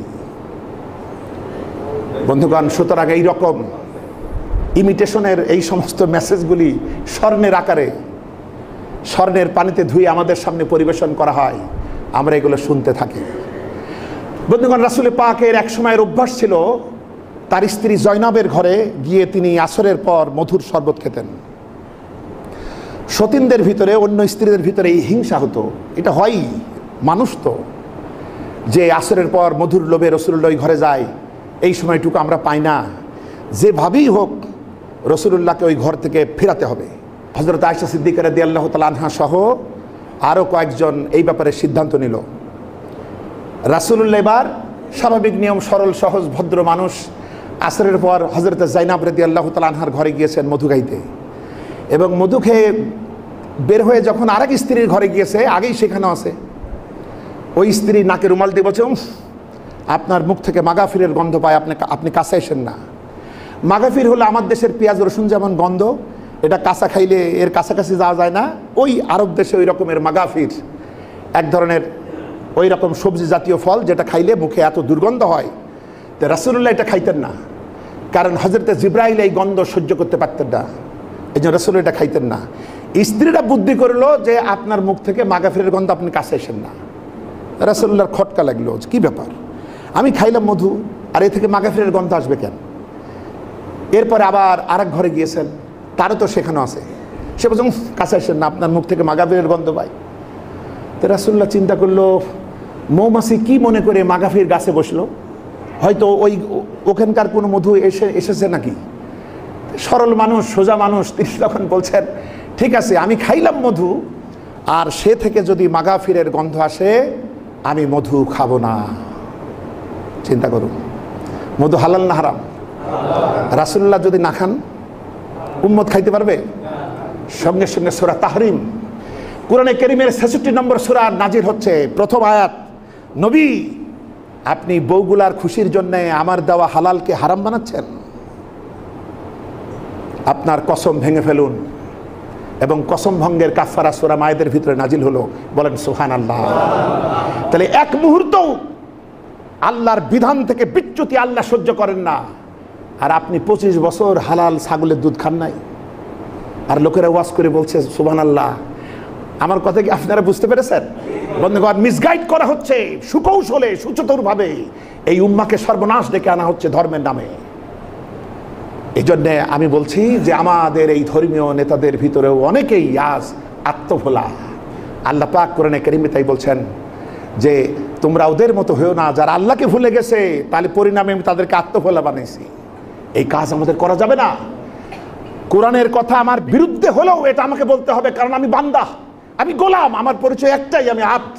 বন্ধুগণ, সুতরাং এইরকম ইমিটেশনের এই সমস্ত মেসেজগুলি স্বর্ণের আকারে, স্বর্ণের পানিতে ধুয়ে আমাদের সামনে পরিবেশন করা হয়, আমরা এগুলো শুনতে থাকি। বন্ধুগণ, রাসূল পাকের এক সময়ের অভ্যাস ছিল তার স্ত্রী জয়নবের ঘরে গিয়ে তিনি আসরের পর মধুর শরবত খেতেন। সতীনদের ভিতরে, অন্য স্ত্রীদের ভিতরে এই হিংসা হতো। এটা হয়, মানুষ তো, যে আসরের পর মধুর লোভে রাসূলুল্লাহ ওই ঘরে যায়, এই সময়টুকু আমরা পাই না, যেভাবেই হোক রাসূলুল্লাহকে ওই ঘর থেকে ফেরাতে হবে। হযরত আয়েশা সিদ্দিকা রাদিয়াল্লাহু তাআলা আনহা সহ আরও কয়েকজন এই ব্যাপারে সিদ্ধান্ত নিল। রাসূলুল্লাহ এবার স্বাভাবিক নিয়ম, সরল সহজ ভদ্র মানুষ, আসরের পর হযরত জাইনাব রাদিয়াল্লাহু তাআলা আনহার ঘরে গিয়েছেন মধু খাইতে, এবং মধু খেয়ে বের হয়ে যখন আরেক স্ত্রীর ঘরে গিয়েছে, আগেই সেখানে আছে, ওই স্ত্রী নাকে রুমাল দিয়ে বলছে, আপনার মুখ থেকে মাগাফিরের গন্ধ পায়, আপনি আপনি কাছে আসেন না। মাগাফির হলো আমার দেশের পেঁয়াজ রসুন যেমন গন্ধ, এটা কাঁচা খাইলে এর কাছাকাছি যাওয়া যায় না, ওই আরব দেশে ওই রকমের মাগাফির, এক ধরনের ওই রকম সবজি জাতীয় ফল, যেটা খাইলে মুখে এত দুর্গন্ধ হয়। তো রাসূলুল্লাহ এটা খাইতেন না, কারণ হযরতে জিবরাইল এই গন্ধ সহ্য করতে পারতেন না, এই জন্য রাসূল এটা খাইতেন না। স্ত্রীরা বুদ্ধি করলো যে আপনার মুখ থেকে মাগাফিরের গন্ধ, আপনি কাছে আসেন না। রাসূলুল্লাহর খটকা লাগলো, কি ব্যাপার, আমি খাইলাম মধু, আর এ থেকে মাগাফিরের গন্ধ আসবে কেন? এরপরে আবার আরেক ঘরে গিয়েছেন, তারও তো সেখানে আছে, সে বলছে, কাছে আসেন না, আপনার মুখ থেকে মাগাফিরের গন্ধ পাই। তো রাসূলুল্লাহ চিন্তা করলো, মৌমাছি কি মনে করে মাগাফির গাছে বসলো, হয়তো ওই ওখানকার কোনো মধু এসে এসেছে নাকি। সরল মানুষ, সোজা মানুষ, তিনি তখন বলছেন, ঠিক আছে, আমি খাইলাম মধু, আর সে থেকে যদি মাগাফিরের গন্ধ আসে, আমি মধু খাবো না। চিন্তা করুন, মধু হালাল না হারাম? রাসূলুল্লাহ যদি না খান, উম্মত খাইতে পারবে? সঙ্গে সঙ্গে সূরা তাহরিম, কোরআনে কারীমের ছেষট্টি নম্বর সূরা নাজিল হচ্ছে। প্রথম আয়াত, নবী আপনি বউগুলার খুশির জন্য আমার দেওয়া হালালকে হারাম বানাচ্ছেন, আপনার কসম ভেঙে ফেলুন। এবং কসম ভঙ্গের কাফারা সূরা মায়েদের ভিতরে নাজিল হলো, বলেন সুবহানাল্লাহ। তাহলে এক মুহূর্ত আল্লাহর বিধান থেকে বিচ্যুতি আল্লাহ সহ্য করেন না, আর আপনি পঁচিশ বছর হালাল ছাগলের দুধ খান নাই, আর লোকেরা ওয়াজ করে বলছে সুবহানাল্লাহ। আমার কথা কি আপনারা বুঝতে পেরেছেন? বন্ধুগণ, মিসগাইড করা হচ্ছে সুকৌশলে, সুচতুরভাবে, এই উম্মাকে সর্বনাশ ডেকে আনা হচ্ছে ধর্মের নামে। এই জন্যে আমি বলছি যে আমাদের এই ধর্মীয় নেতাদের ভিতরেও অনেকেই আজ আত্মভোলা। আল্লাহ পাক কোরআনে কারীমে তাই বলছেন যে তোমরা ওদের মতো হয়েও না, যারা আল্লাহকে ভুলে গেছে, তাহলে পরিণামে আমি তাদেরকে আত্মভোলা বানাইছি। এই কাজ আমাদের করা যাবে না। কোরআনের কথা আমার বিরুদ্ধে হলেও এটা আমাকে বলতে হবে, কারণ আমি বান্দা, আমি গোলাম, আমার পরিচয় একটাই, আমি আব্দ।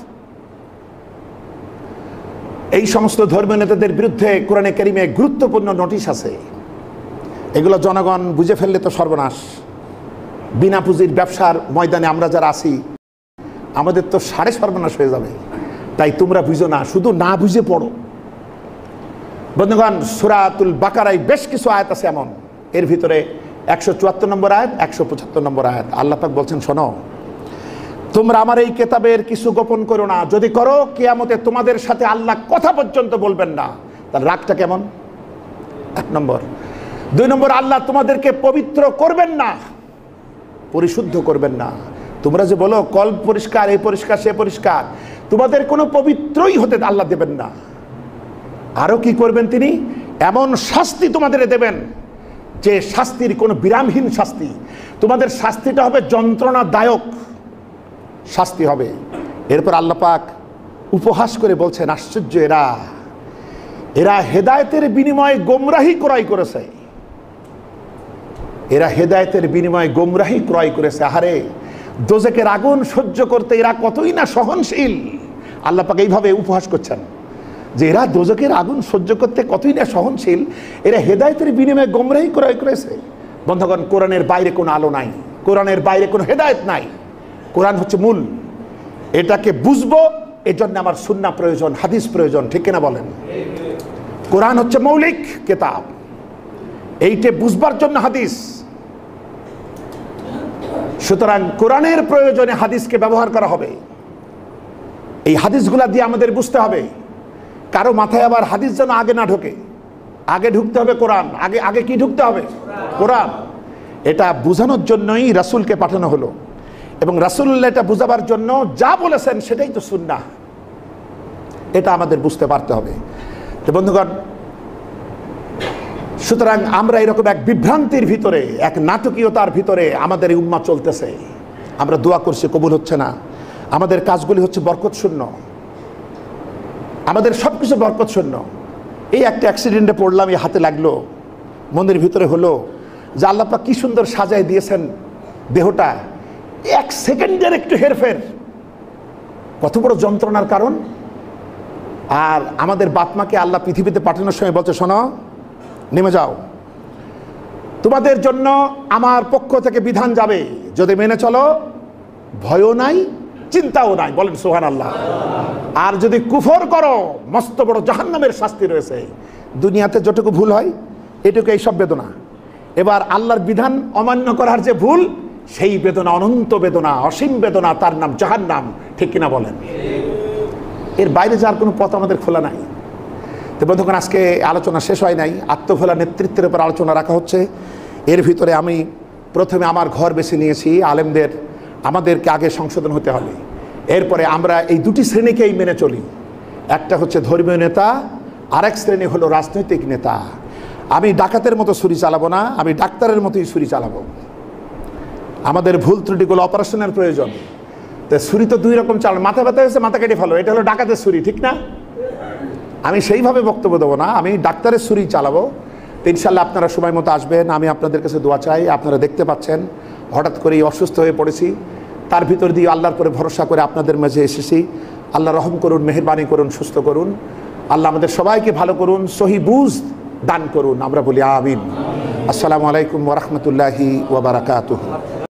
এই সমস্ত ধর্মীয় নেতাদের বিরুদ্ধে কোরআনে কারীমে গুরুত্বপূর্ণ নোটিশ আছে। এগুলো জনগণ বুঝে ফেললে তো সর্বনাশ। বিনা পুঁজির ব্যবসার ময়দানে আমরা যারা আছি, আমাদের তো সাড়ে সর্বনাশ হয়ে যাবে। তাই তোমরা বুঝো না, শুধু না বুঝে পড়ো। বন্ধুগণ, সূরাতুল বাকারায় বেশ কিছু আয়াত আছে এমন, এর ভিতরে একশো চুয়াত্তর নম্বর আয়াত, একশো পঁচাত্তর নম্বর আয়াত। আল্লাহ পাক বলছেন, শোনো, তোমরা আমার এই কেতাবের কিছু গোপন করো না, যদি করো কিয়ামতে তোমাদের সাথে আল্লাহ কথা পর্যন্ত বলবেন না। তার রাগটা কেমন? এক নম্বর। দুই নম্বর, আল্লাহ তোমাদেরকে পবিত্র করবেন না, পরিশুদ্ধ করবেন না। তোমরা যে বলো কল পরিষ্কার, এই পরিষ্কার, সে পরিষ্কার, তোমাদের কোনো পবিত্রই হতে আল্লাহ দেবেন না। আরো কি করবেন তিনি? এমন শাস্তি তোমাদের দেবেন যে শাস্তির কোনো বিরামহীন শাস্তি। তোমাদের শাস্তিটা হবে যন্ত্রণাদায়ক শাস্তি হবে। এরপর আল্লাহ পাক উপহাস করে বলছেন, আশ্চর্য, এরা এরা হেদায়েতের বিনিময়ে গোমরাহি ক্রয় করেছে, এরা হেদায়েতের বিনিময়ে গোমরাহি ক্রয় করেছে। আহারে, দোজখের আগুন সহ্য করতে এরা কতই না সহনশীল। আল্লাহ পাক এইভাবে উপহাস করছেন যে এরা দোজখের আগুন সহ্য করতে কতই না সহনশীল, এরা হেদায়েতের বিনিময়ে গোমরাহি ক্রয় করেছে। বন্ধুগণ, কোরআনের বাইরে কোনো আলো নাই, কোরআনের বাইরে কোনো হেদায়েত নাই। কোরআন হচ্ছে মূল। এটাকে বুঝবো, এর জন্য আমার সুন্নাহ প্রয়োজন, হাদিস প্রয়োজন, ঠিক কিনা বলেন? কোরআন হচ্ছে মৌলিক কিতাব, এইটা বুঝবার জন্য হাদিস। সুতরাং কোরআনের প্রয়োজনে হাদিসকে ব্যবহার করা হবে। এই হাদিসগুলা দিয়ে আমাদের বুঝতে হবে। কারো মাথায় আবার হাদিস যেন আগে না ঢোকে, আগে ঢুকতে হবে কোরআন। আগে আগে কি ঢুকতে হবে? কোরআন। এটা বোঝানোর জন্যই রাসূলকে পাঠানো হলো, এবং রাসূলুল্লাহ এটা বুঝাবার জন্য যা বলেছেন সেটাই তো সুন্নাহ। এটা আমাদের বুঝতে পারতে হবে। তো বন্ধুগণ, সুতরাং আমরা এরকম এক বিভ্রান্তির ভিতরে, এক নাটকীয়তার ভিতরে আমাদের এই উম্মাহ চলতেছে। আমরা দোয়া করছি, কবুল হচ্ছে না। আমাদের কাজগুলি হচ্ছে বরকত শূন্য, আমাদের সব কিছু বরকত শূন্য। এই একটা অ্যাক্সিডেন্টে পড়লাম, এই হাতে লাগলো, মনের ভিতরে হলো যে আল্লাহ পাক কি সুন্দর সাজায় দিয়েছেন দেহটা, এক সেকেন্ডের একটু হেরফের কত বড় যন্ত্রণার কারণ। আর আমাদের বাপ মাকে আল্লাহ পৃথিবীতে পাঠানোর সময় বলছে, শোনো, নেমে যাও, তোমাদের জন্য আমার পক্ষ থেকে বিধান যাবে, যদি মেনে চলো ভয়ও নাই, চিন্তাও নাই। বলেন সুবহানাল্লাহ। আর যদি কুফর করো, মস্ত বড় জাহান্নামের শাস্তি রয়েছে। দুনিয়াতে যতটুকু ভুল হয় এটুকু এই সব বেদনা। এবার আল্লাহর বিধান অমান্য করার যে ভুল, সেই বেদনা অনন্ত বেদনা, অসীম বেদনা, তার নাম জাহান্নাম, ঠিক কিনা বলেন? এর বাইরে যার কোনো পথ আমাদের খোলা নাই। তো বন্ধুগণ, আজকে আলোচনা শেষ হয় নাই। আত্মভোলা নেতৃত্বের উপর আলোচনা রাখা হচ্ছে। এর ভিতরে আমি প্রথমে আমার ঘর বেছে নিয়েছি। আলেমদের আমাদেরকে আগে সংশোধন হতে হবে, এরপরে আমরা এই দুটি শ্রেণীকেই মেনে চলি। একটা হচ্ছে ধর্মীয় নেতা, আরেক শ্রেণী হলো রাজনৈতিক নেতা। আমি ডাকাতের মতো ছুরি চালাবো না, আমি ডাক্তারের মতোই ছুরি চালাবো। আমাদের ভুল ত্রুটিগুলো অপারেশনের প্রয়োজন। তো ছুরি তো দুই রকম চালান, মাথা ব্যথা হয়েছে মাথা কেটে ফেলো, এটা হলো ডাকাতের ছুরি, ঠিক না? আমি সেইভাবে বক্তব্য দেবো না, আমি ডাক্তারের ছুরি চালাবো। তো ইনশাল্লাহ আপনারা সময় মতো আসবেন। আমি আপনাদের কাছে দোয়া চাই। আপনারা দেখতে পাচ্ছেন হঠাৎ করেই অসুস্থ হয়ে পড়েছি, তার ভিতর দিয়ে আল্লাহর পরে ভরসা করে আপনাদের মাঝে এসেছি। আল্লাহ রহম করুন, মেহেরবানি করুন, সুস্থ করুন। আল্লাহ আমাদের সবাইকে ভালো করুন, সহি বুঝ দান করুন। আমরা বলি আমিন। আসসালামু আলাইকুম ওয়া রাহমাতুল্লাহি ওয়া বারাকাতুহু।